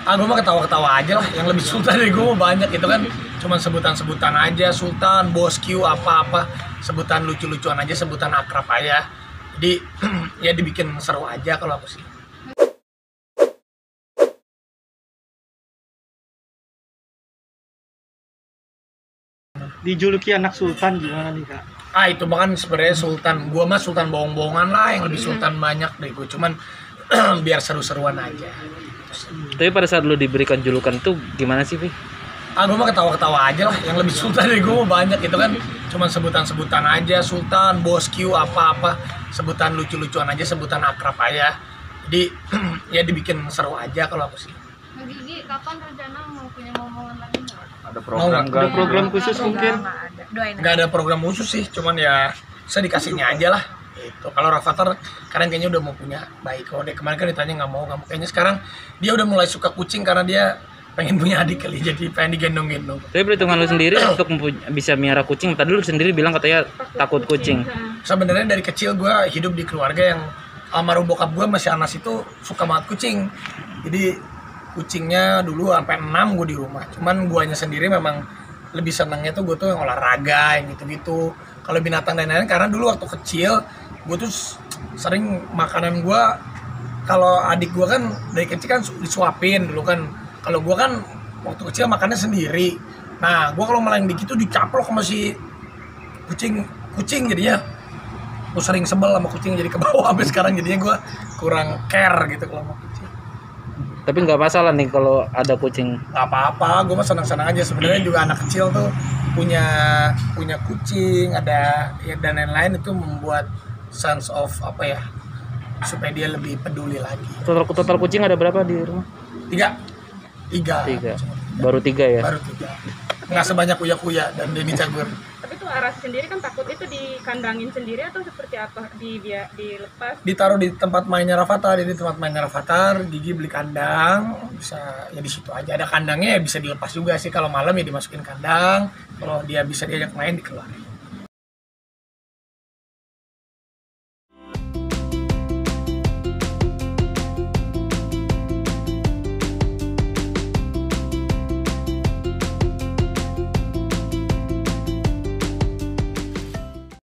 Gue mah ketawa-ketawa aja lah, yang lebih sultan dari gue banyak, itu kan cuman sebutan-sebutan aja, sultan, bosku, apa-apa, sebutan lucu-lucuan aja, sebutan akrab aja. Jadi ya dibikin seru aja kalau aku sih. Dijuluki anak sultan gimana nih Kak? Itu bahkan sebenarnya sultan, gue mah sultan bohong-bohongan lah, yang lebih sultan banyak deh gue, cuman biar seru-seruan aja. Tapi pada saat lu diberikan julukan tuh gimana sih, Vi? Gue mah ketawa-ketawa aja lah, yang lebih sultan dari gue banyak, itu kan cuman sebutan-sebutan aja, sultan, bosku, apa-apa, sebutan lucu-lucuan aja, sebutan akrab aja. Jadi ya dibikin seru aja kalau aku sih. Gigi, kapan rencana mau punya momongan lagi nggak? Ada program khusus mungkin? Nggak ada program khusus sih, cuman ya saya dikasihnya aja lah. Itu kalau Rafathar sekarang kayaknya udah mau punya bayi kok. Kemarin kan ditanya nggak mau, kayaknya sekarang dia udah mulai suka kucing karena dia pengen punya adik kali, jadi pengen digendong-gendong. Tapi perhitungan lu sendiri untuk bisa miara kucing, tadi lu sendiri bilang katanya takut kucing. Sebenarnya dari kecil gue hidup di keluarga yang almarhum bokap gue masih Anas itu suka banget kucing. Jadi kucingnya dulu sampai 6 gue di rumah. Cuman guanya sendiri memang lebih senangnya tuh gue tuh yang olahraga, yang gitu-gitu. Kalau binatang dan lain-lain, karena dulu waktu kecil gue tuh sering makanan gue, kalau adik gue kan dari kecil kan disuapin dulu kan. Kalau gue kan waktu kecil makannya sendiri. Nah, gue kalau malah yang dikit tuh dicaplok sama si kucing jadinya. Gue sering sebel sama kucing, jadi ke bawah sampai sekarang, jadinya gue kurang care gitu kalau sama kucing. Tapi nggak masalah nih kalau ada kucing. Gak apa-apa, gue mah senang-senang aja. Sebenarnya juga anak kecil tuh punya kucing, ada ya dan lain-lain, itu membuat sense of apa ya, supaya dia lebih peduli lagi. Total kucing ada berapa di rumah? Tiga. Baru 3 ya? Baru 3. Nggak sebanyak Uya dan Denny Cagur. Tapi tuh Aras sendiri kan takut itu dikandangin sendiri atau seperti apa? Dilepas? Ditaruh di tempat mainnya Rafathar. Jadi tempat mainnya Rafathar, Gigi beli kandang, bisa ya di situ aja. Ada kandangnya ya bisa dilepas juga sih. Kalau malam ya dimasukin kandang. Kalau dia bisa diajak main dikeluarin.